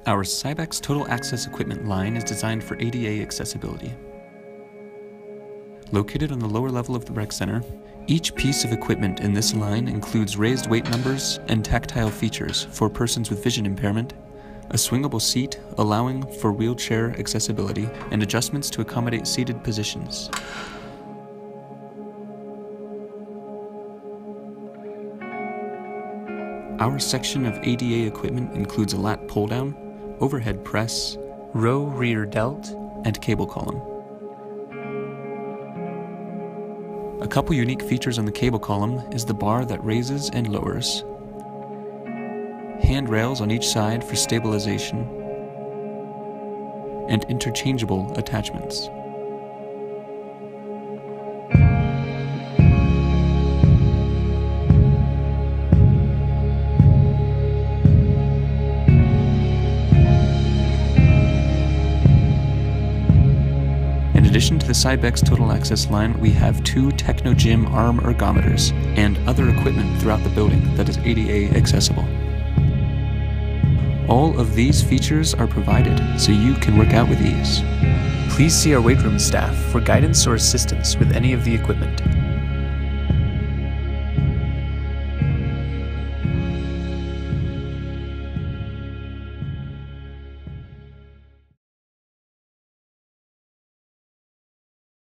Our Cybex Total Access Equipment line is designed for ADA accessibility. Located on the lower level of the rec center, each piece of equipment in this line includes raised weight numbers and tactile features for persons with vision impairment, a swingable seat allowing for wheelchair accessibility, and adjustments to accommodate seated positions. Our section of ADA equipment includes a lat pull-down, overhead press, row rear delt, and cable column. A couple unique features on the cable column is the bar that raises and lowers, handrails on each side for stabilization, and interchangeable attachments. In addition to the Cybex Total Access line, we have 2 TechnoGym arm ergometers and other equipment throughout the building that is ADA accessible. All of these features are provided so you can work out with ease. Please see our weight room staff for guidance or assistance with any of the equipment.